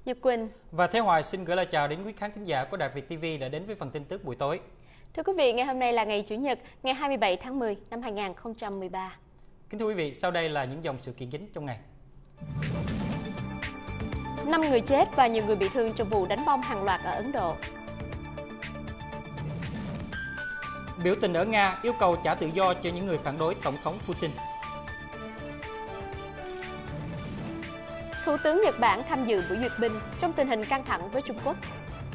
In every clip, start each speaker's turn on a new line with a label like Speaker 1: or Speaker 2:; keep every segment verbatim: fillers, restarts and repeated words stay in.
Speaker 1: Nhật Quỳnh
Speaker 2: và Thế Hoài xin gửi lời chào đến quý khán thính giả của Đài Việt ti vi đã đến với phần tin tức buổi tối.
Speaker 1: Thưa quý vị, ngày hôm nay là ngày Chủ nhật, ngày hai mươi bảy tháng mười năm hai nghìn không trăm mười ba.
Speaker 2: Kính thưa quý vị, sau đây là những dòng sự kiện chính trong ngày.
Speaker 1: năm người chết và nhiều người bị thương trong vụ đánh bom hàng loạt ở Ấn Độ.
Speaker 2: Biểu tình ở Nga yêu cầu trả tự do cho những người phản đối Tổng thống Putin.
Speaker 1: Thủ tướng Nhật Bản tham dự buổi duyệt binh trong tình hình căng thẳng với Trung Quốc.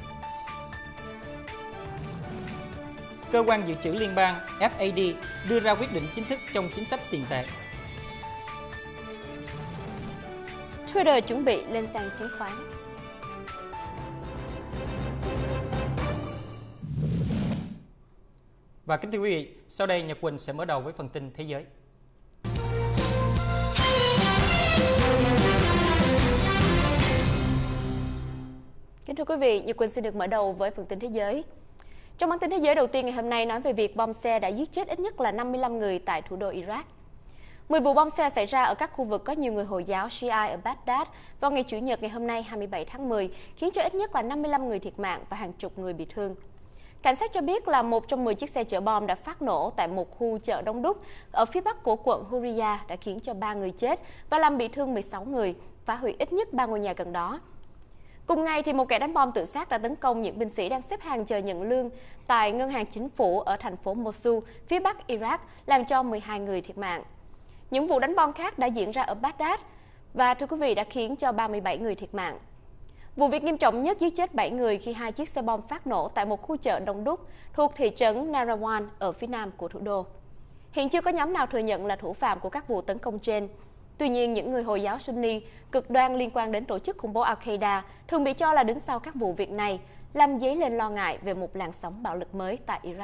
Speaker 2: Cơ quan dự trữ liên bang F A D đưa ra quyết định chính thức trong chính sách tiền tệ.
Speaker 1: Twitter chuẩn bị lên sàn chứng khoán.
Speaker 2: Và kính thưa quý vị, sau đây Nhật Quỳnh sẽ mở đầu với phần tin thế giới.
Speaker 1: Kính thưa quý vị, Nhật Quỳnh xin được mở đầu với phần tin thế giới. Trong bản tin thế giới đầu tiên ngày hôm nay nói về việc bom xe đã giết chết ít nhất là năm mươi lăm người tại thủ đô Iraq. mười vụ bom xe xảy ra ở các khu vực có nhiều người Hồi giáo Shia ở Baghdad vào ngày Chủ nhật ngày hôm nay hai mươi bảy tháng mười, khiến cho ít nhất là năm mươi lăm người thiệt mạng và hàng chục người bị thương. Cảnh sát cho biết là một trong mười chiếc xe chở bom đã phát nổ tại một khu chợ đông đúc ở phía bắc của quận Hurriya đã khiến cho ba người chết và làm bị thương mười sáu người, phá hủy ít nhất ba ngôi nhà gần đó. Cùng ngày, thì một kẻ đánh bom tự sát đã tấn công những binh sĩ đang xếp hàng chờ nhận lương tại ngân hàng chính phủ ở thành phố Mosul, phía bắc Iraq, làm cho mười hai người thiệt mạng. Những vụ đánh bom khác đã diễn ra ở Baghdad và, thưa quý vị, đã khiến cho ba mươi bảy người thiệt mạng. Vụ việc nghiêm trọng nhất giết chết bảy người khi hai chiếc xe bom phát nổ tại một khu chợ đông đúc thuộc thị trấn Narawan ở phía nam của thủ đô. Hiện chưa có nhóm nào thừa nhận là thủ phạm của các vụ tấn công trên. Tuy nhiên, những người Hồi giáo Sunni cực đoan liên quan đến tổ chức khủng bố Al-Qaeda thường bị cho là đứng sau các vụ việc này, làm dấy lên lo ngại về một làn sóng bạo lực mới tại Iraq.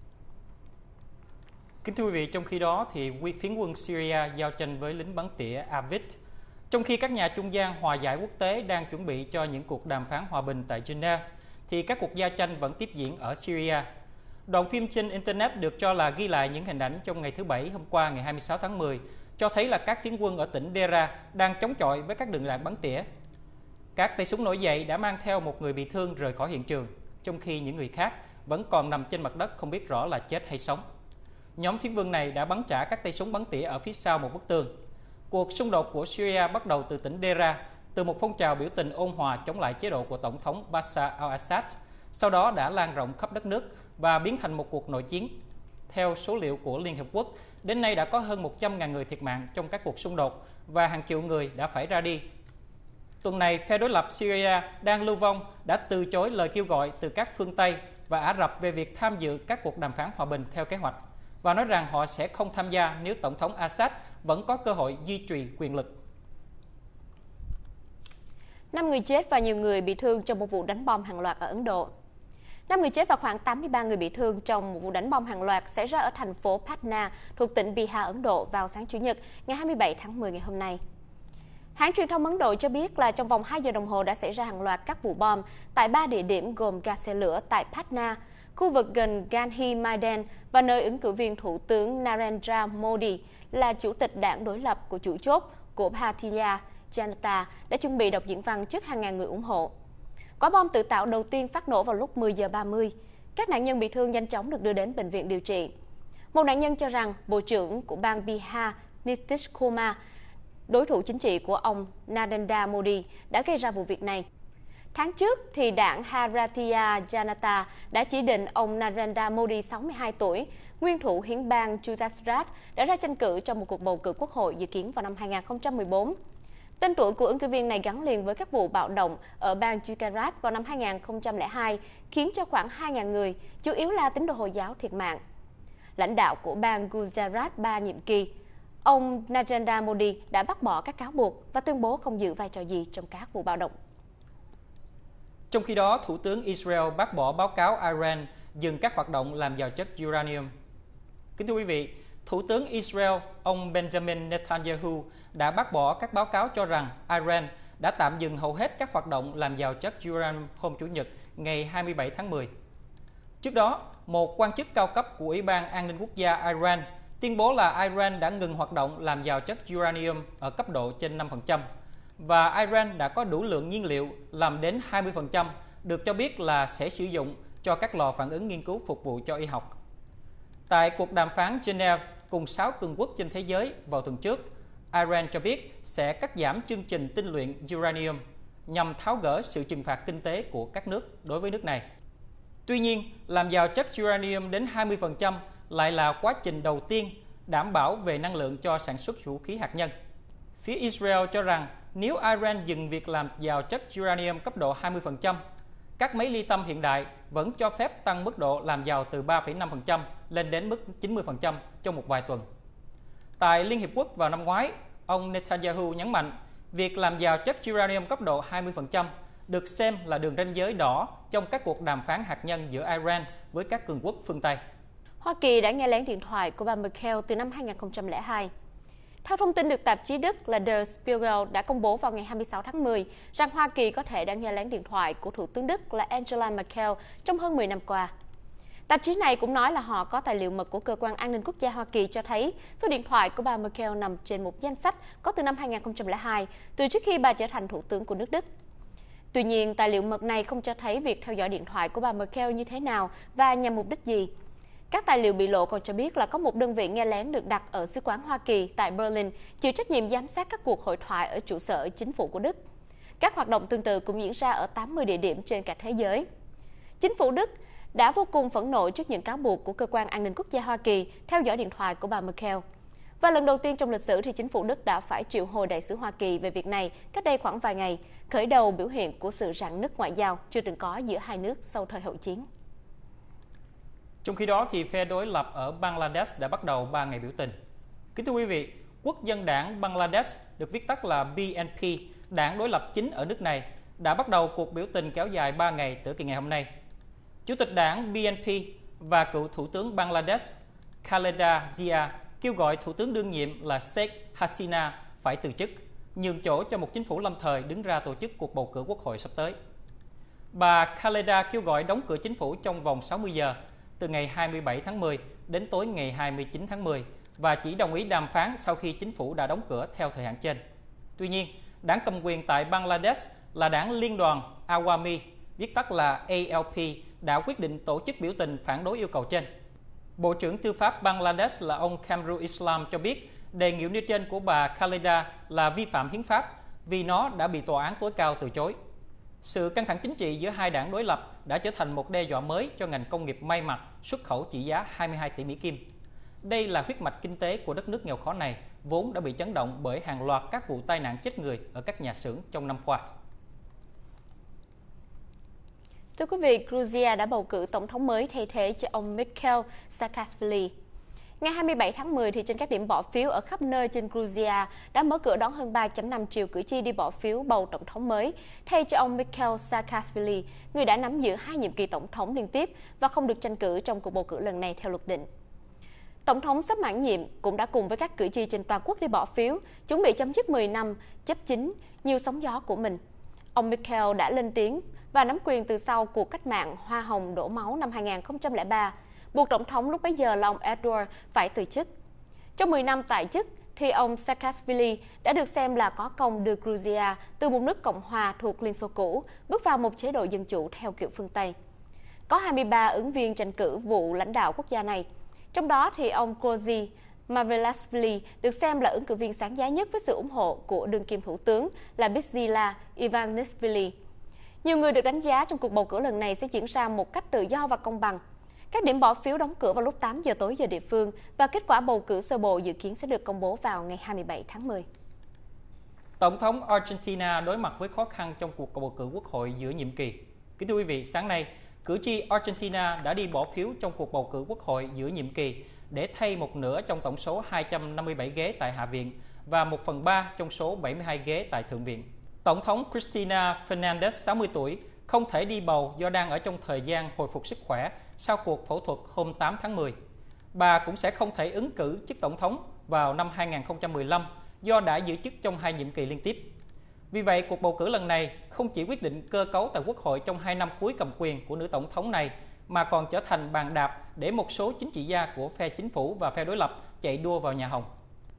Speaker 2: Kính thưa quý vị, trong khi đó thì phiến quân Syria giao tranh với lính bắn tỉa Avid. Trong khi các nhà trung gian hòa giải quốc tế đang chuẩn bị cho những cuộc đàm phán hòa bình tại Geneva, thì các cuộc giao tranh vẫn tiếp diễn ở Syria. Đoạn phim trên Internet được cho là ghi lại những hình ảnh trong ngày thứ Bảy hôm qua ngày hai mươi sáu tháng mười, cho thấy là các phiến quân ở tỉnh Dera đang chống chọi với các đường đạn bắn tỉa. Các tay súng nổi dậy đã mang theo một người bị thương rời khỏi hiện trường, trong khi những người khác vẫn còn nằm trên mặt đất không biết rõ là chết hay sống. Nhóm phiến quân này đã bắn trả các tay súng bắn tỉa ở phía sau một bức tường. Cuộc xung đột của Syria bắt đầu từ tỉnh Dera, từ một phong trào biểu tình ôn hòa chống lại chế độ của Tổng thống Bashar al-Assad, sau đó đã lan rộng khắp đất nước và biến thành một cuộc nội chiến. Theo số liệu của Liên Hợp Quốc, đến nay đã có hơn một trăm nghìn người thiệt mạng trong các cuộc xung đột và hàng triệu người đã phải ra đi. Tuần này, phe đối lập Syria đang lưu vong đã từ chối lời kêu gọi từ các phương Tây và Ả Rập về việc tham dự các cuộc đàm phán hòa bình theo kế hoạch, và nói rằng họ sẽ không tham gia nếu Tổng thống Assad vẫn có cơ hội duy trì quyền lực.
Speaker 1: năm người chết và nhiều người bị thương trong một vụ đánh bom hàng loạt ở Ấn Độ. năm người chết và khoảng tám mươi ba người bị thương trong một vụ đánh bom hàng loạt xảy ra ở thành phố Patna thuộc tỉnh Bihar, Ấn Độ vào sáng Chủ nhật ngày hai mươi bảy tháng mười ngày hôm nay. Hãng truyền thông Ấn Độ cho biết là trong vòng hai giờ đồng hồ đã xảy ra hàng loạt các vụ bom tại ba địa điểm gồm ga xe lửa tại Patna, khu vực gần Gandhi Maidan và nơi ứng cử viên Thủ tướng Narendra Modi là chủ tịch đảng đối lập của chủ chốt của Bharatiya Janata đã chuẩn bị đọc diễn văn trước hàng ngàn người ủng hộ. Quả bom tự tạo đầu tiên phát nổ vào lúc mười giờ ba mươi. Các nạn nhân bị thương nhanh chóng được đưa đến bệnh viện điều trị. Một nạn nhân cho rằng Bộ trưởng của bang Bihar Nitish Kumar, đối thủ chính trị của ông Narendra Modi, đã gây ra vụ việc này. Tháng trước, thì đảng Bharatiya Janata đã chỉ định ông Narendra Modi, sáu mươi hai tuổi, nguyên thủ hiến bang Gujarat, đã ra tranh cử trong một cuộc bầu cử quốc hội dự kiến vào năm hai nghìn không trăm mười bốn. Tên tuổi của ứng cử viên này gắn liền với các vụ bạo động ở bang Gujarat vào năm hai nghìn không trăm lẻ hai, khiến cho khoảng hai nghìn người, chủ yếu là tín đồ Hồi giáo, thiệt mạng. Lãnh đạo của bang Gujarat ba nhiệm kỳ, ông Narendra Modi đã bác bỏ các cáo buộc và tuyên bố không giữ vai trò gì trong các vụ bạo động.
Speaker 2: Trong khi đó, Thủ tướng Israel bác bỏ báo cáo Iran dừng các hoạt động làm giàu chất uranium. Kính thưa quý vị, Thủ tướng Israel, ông Benjamin Netanyahu đã bác bỏ các báo cáo cho rằng Iran đã tạm dừng hầu hết các hoạt động làm giàu chất uranium hôm Chủ nhật ngày hai mươi bảy tháng mười. Trước đó, một quan chức cao cấp của Ủy ban An ninh Quốc gia Iran tuyên bố là Iran đã ngừng hoạt động làm giàu chất uranium ở cấp độ trên năm phần trăm và Iran đã có đủ lượng nhiên liệu làm đến hai mươi phần trăm, được cho biết là sẽ sử dụng cho các lò phản ứng nghiên cứu phục vụ cho y học. Tại cuộc đàm phán Geneva cùng sáu cường quốc trên thế giới vào tuần trước, Iran cho biết sẽ cắt giảm chương trình tinh luyện uranium nhằm tháo gỡ sự trừng phạt kinh tế của các nước đối với nước này. Tuy nhiên, làm giàu chất uranium đến hai mươi phần trăm lại là quá trình đầu tiên đảm bảo về năng lượng cho sản xuất vũ khí hạt nhân. Phía Israel cho rằng nếu Iran dừng việc làm giàu chất uranium cấp độ hai mươi phần trăm, các máy ly tâm hiện đại vẫn cho phép tăng mức độ làm giàu từ ba phẩy năm phần trăm lên đến mức chín mươi phần trăm trong một vài tuần. Tại Liên Hiệp Quốc vào năm ngoái, ông Netanyahu nhấn mạnh việc làm giàu chất uranium cấp độ hai mươi phần trăm được xem là đường ranh giới đỏ trong các cuộc đàm phán hạt nhân giữa Iran với các cường quốc phương Tây.
Speaker 1: Hoa Kỳ đã nghe lén điện thoại của bà Merkel từ năm hai nghìn không trăm lẻ hai. Theo thông tin được tạp chí Đức là Der Spiegel đã công bố vào ngày hai mươi sáu tháng mười rằng Hoa Kỳ có thể đã nghe lén điện thoại của Thủ tướng Đức là Angela Merkel trong hơn mười năm qua. Tạp chí này cũng nói là họ có tài liệu mật của Cơ quan An ninh Quốc gia Hoa Kỳ cho thấy số điện thoại của bà Merkel nằm trên một danh sách có từ năm hai nghìn không trăm lẻ hai, từ trước khi bà trở thành Thủ tướng của nước Đức. Tuy nhiên, tài liệu mật này không cho thấy việc theo dõi điện thoại của bà Merkel như thế nào và nhằm mục đích gì. Các tài liệu bị lộ còn cho biết là có một đơn vị nghe lén được đặt ở Sứ quán Hoa Kỳ tại Berlin chịu trách nhiệm giám sát các cuộc hội thoại ở trụ sở chính phủ của Đức. Các hoạt động tương tự cũng diễn ra ở tám mươi địa điểm trên cả thế giới. Chính phủ Đức đã vô cùng phẫn nộ trước những cáo buộc của Cơ quan An ninh Quốc gia Hoa Kỳ theo dõi điện thoại của bà Merkel. Và lần đầu tiên trong lịch sử thì chính phủ Đức đã phải triệu hồi đại sứ Hoa Kỳ về việc này cách đây khoảng vài ngày, khởi đầu biểu hiện của sự rạn nứt ngoại giao chưa từng có giữa hai nước sau thời hậu chiến.
Speaker 2: Trong khi đó, thì phe đối lập ở Bangladesh đã bắt đầu ba ngày biểu tình. Kính thưa quý vị, Quốc dân đảng Bangladesh, được viết tắt là B N P, đảng đối lập chính ở nước này, đã bắt đầu cuộc biểu tình kéo dài ba ngày từ kỳ ngày hôm nay. Chủ tịch đảng B N P và cựu Thủ tướng Bangladesh Khaleda Zia kêu gọi Thủ tướng đương nhiệm là Sheikh Hasina phải từ chức, nhường chỗ cho một chính phủ lâm thời đứng ra tổ chức cuộc bầu cử quốc hội sắp tới. Bà Khaleda kêu gọi đóng cửa chính phủ trong vòng sáu mươi giờ, từ ngày hai mươi bảy tháng mười đến tối ngày hai mươi chín tháng mười, và chỉ đồng ý đàm phán sau khi chính phủ đã đóng cửa theo thời hạn trên. Tuy nhiên, đảng cầm quyền tại Bangladesh là đảng Liên đoàn Awami, viết tắt là A L P, đã quyết định tổ chức biểu tình phản đối yêu cầu trên. Bộ trưởng Tư pháp Bangladesh là ông Kamrul Islam cho biết đề nghị nêu trên của bà Khaleda là vi phạm hiến pháp vì nó đã bị tòa án tối cao từ chối. Sự căng thẳng chính trị giữa hai đảng đối lập đã trở thành một đe dọa mới cho ngành công nghiệp may mặc xuất khẩu trị giá hai mươi hai tỷ Mỹ Kim. Đây là huyết mạch kinh tế của đất nước nghèo khó này, vốn đã bị chấn động bởi hàng loạt các vụ tai nạn chết người ở các nhà xưởng trong năm qua.
Speaker 1: Thưa quý vị, Georgia đã bầu cử tổng thống mới thay thế cho ông Mikhail Saakashvili. Ngày hai mươi bảy tháng mười, thì trên các điểm bỏ phiếu ở khắp nơi trên Georgia đã mở cửa đón hơn ba phẩy năm triệu cử tri đi bỏ phiếu bầu tổng thống mới, thay cho ông Mikhail Saakashvili, người đã nắm giữ hai nhiệm kỳ tổng thống liên tiếp và không được tranh cử trong cuộc bầu cử lần này theo luật định. Tổng thống sắp mãn nhiệm cũng đã cùng với các cử tri trên toàn quốc đi bỏ phiếu, chuẩn bị chấm dứt mười năm chấp chính nhiều sóng gió của mình. Ông Mikhail đã lên tiếng và nắm quyền từ sau cuộc cách mạng Hoa Hồng đổ máu năm hai nghìn không trăm lẻ ba, buộc tổng thống lúc bấy giờ là ông Edward phải từ chức. Trong mười năm tại chức, thì ông Saakashvili đã được xem là có công đưa Georgia từ một nước Cộng hòa thuộc Liên Xô cũ bước vào một chế độ dân chủ theo kiểu phương Tây. Có hai mươi ba ứng viên tranh cử vụ lãnh đạo quốc gia này. Trong đó thì ông Grozny Marvelashvili được xem là ứng cử viên sáng giá nhất với sự ủng hộ của đương kim thủ tướng là Bidzila Ivanishvili. Nhiều người được đánh giá trong cuộc bầu cử lần này sẽ diễn ra một cách tự do và công bằng. Các điểm bỏ phiếu đóng cửa vào lúc tám giờ tối giờ địa phương và kết quả bầu cử sơ bộ dự kiến sẽ được công bố vào ngày hai mươi bảy tháng mười.
Speaker 2: Tổng thống Argentina đối mặt với khó khăn trong cuộc bầu cử quốc hội giữa nhiệm kỳ. Kính thưa quý vị, sáng nay, cử tri Argentina đã đi bỏ phiếu trong cuộc bầu cử quốc hội giữa nhiệm kỳ để thay một nửa trong tổng số hai trăm năm mươi bảy ghế tại Hạ viện và một phần ba trong số bảy mươi hai ghế tại Thượng viện. Tổng thống Cristina Fernández, sáu mươi tuổi, không thể đi bầu do đang ở trong thời gian hồi phục sức khỏe sau cuộc phẫu thuật hôm tám tháng mười. Bà cũng sẽ không thể ứng cử chức tổng thống vào năm hai nghìn không trăm mười lăm do đã giữ chức trong hai nhiệm kỳ liên tiếp. Vì vậy, cuộc bầu cử lần này không chỉ quyết định cơ cấu tại Quốc hội trong hai năm cuối cầm quyền của nữ tổng thống này, mà còn trở thành bàn đạp để một số chính trị gia của phe chính phủ và phe đối lập chạy đua vào nhà Hồng.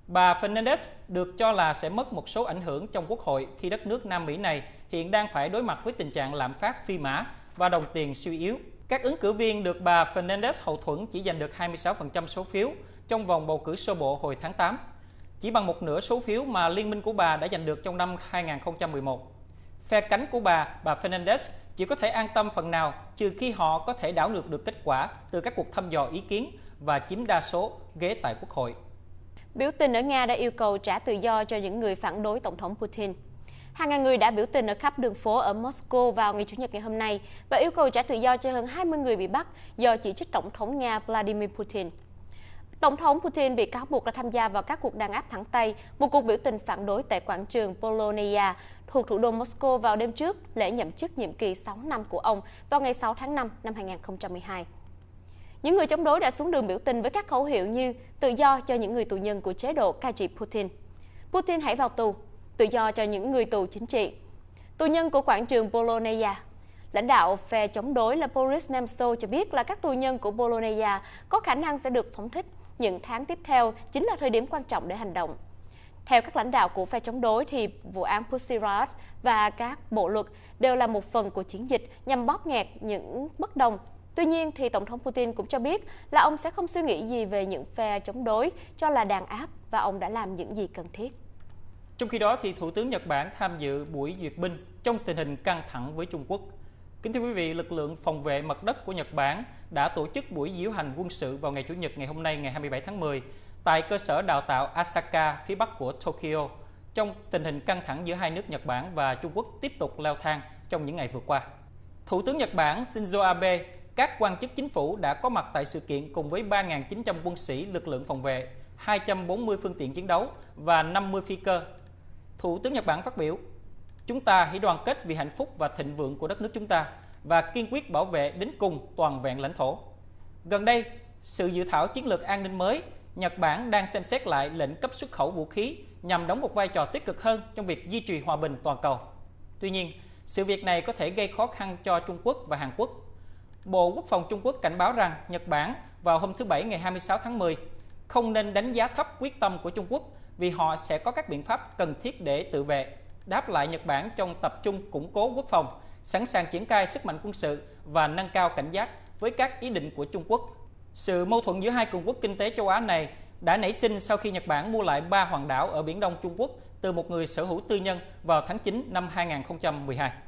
Speaker 2: Bà Fernandez được cho là sẽ mất một số ảnh hưởng trong Quốc hội khi đất nước Nam Mỹ này hiện đang phải đối mặt với tình trạng lạm phát phi mã và đồng tiền suy yếu. Các ứng cử viên được bà Fernandez hậu thuẫn chỉ giành được hai mươi sáu phần trăm số phiếu trong vòng bầu cử sơ bộ hồi tháng tám, chỉ bằng một nửa số phiếu mà liên minh của bà đã giành được trong năm hai nghìn không trăm mười một. Phe cánh của bà, bà Fernandez, chỉ có thể an tâm phần nào trừ khi họ có thể đảo ngược được kết quả từ các cuộc thăm dò ý kiến và chiếm đa số ghế tại Quốc hội.
Speaker 1: Biểu tình ở Nga đã yêu cầu trả tự do cho những người phản đối Tổng thống Putin. Hàng ngàn người đã biểu tình ở khắp đường phố ở Moscow vào ngày Chủ nhật ngày hôm nay và yêu cầu trả tự do cho hơn hai mươi người bị bắt do chỉ trích Tổng thống Nga Vladimir Putin. Tổng thống Putin bị cáo buộc đã tham gia vào các cuộc đàn áp thẳng tay, một cuộc biểu tình phản đối tại quảng trường Poloneia thuộc thủ đô Moscow vào đêm trước lễ nhậm chức nhiệm kỳ sáu năm của ông vào ngày sáu tháng năm năm hai nghìn không trăm mười hai. Những người chống đối đã xuống đường biểu tình với các khẩu hiệu như tự do cho những người tù nhân của chế độ cai trị Putin, Putin hãy vào tù, tự do cho những người tù chính trị. Tù nhân của quảng trường Poloneia. Lãnh đạo phe chống đối là Boris Nemtsov cho biết là các tù nhân của Poloneia có khả năng sẽ được phóng thích. Những tháng tiếp theo chính là thời điểm quan trọng để hành động. Theo các lãnh đạo của phe chống đối thì vụ án Pussy Riot và các bộ luật đều là một phần của chiến dịch nhằm bóp nghẹt những bất đồng. Tuy nhiên thì Tổng thống Putin cũng cho biết là ông sẽ không suy nghĩ gì về những phe chống đối cho là đàn áp và ông đã làm những gì cần thiết.
Speaker 2: Trong khi đó thì Thủ tướng Nhật Bản tham dự buổi duyệt binh trong tình hình căng thẳng với Trung Quốc. Kính thưa quý vị, lực lượng phòng vệ mặt đất của Nhật Bản đã tổ chức buổi diễu hành quân sự vào ngày Chủ nhật ngày hôm nay ngày hai mươi bảy tháng mười tại cơ sở đào tạo Asaka phía bắc của Tokyo trong tình hình căng thẳng giữa hai nước Nhật Bản và Trung Quốc tiếp tục leo thang trong những ngày vừa qua. Thủ tướng Nhật Bản Shinzo Abe, các quan chức chính phủ đã có mặt tại sự kiện cùng với ba nghìn chín trăm quân sĩ lực lượng phòng vệ, hai trăm bốn mươi phương tiện chiến đấu và năm mươi phi cơ. Thủ tướng Nhật Bản phát biểu: "Chúng ta hãy đoàn kết vì hạnh phúc và thịnh vượng của đất nước chúng ta và kiên quyết bảo vệ đến cùng toàn vẹn lãnh thổ." Gần đây, sự dự thảo chiến lược an ninh mới, Nhật Bản đang xem xét lại lệnh cấp xuất khẩu vũ khí nhằm đóng một vai trò tích cực hơn trong việc duy trì hòa bình toàn cầu. Tuy nhiên, sự việc này có thể gây khó khăn cho Trung Quốc và Hàn Quốc. Bộ Quốc phòng Trung Quốc cảnh báo rằng Nhật Bản vào hôm thứ Bảy ngày hai mươi sáu tháng mười không nên đánh giá thấp quyết tâm của Trung Quốc vì họ sẽ có các biện pháp cần thiết để tự vệ, đáp lại Nhật Bản trong tập trung củng cố quốc phòng, sẵn sàng triển khai sức mạnh quân sự và nâng cao cảnh giác với các ý định của Trung Quốc. Sự mâu thuẫn giữa hai cường quốc kinh tế châu Á này đã nảy sinh sau khi Nhật Bản mua lại ba hòn đảo ở Biển Đông Trung Quốc từ một người sở hữu tư nhân vào tháng chín năm hai nghìn không trăm mười hai.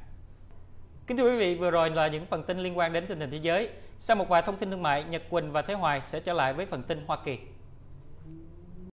Speaker 2: Kính thưa quý vị, vừa rồi là những phần tin liên quan đến tình hình thế giới. Sau một vài thông tin thương mại, Nhật Quỳnh và Thế Hoài sẽ trở lại với phần tin Hoa Kỳ.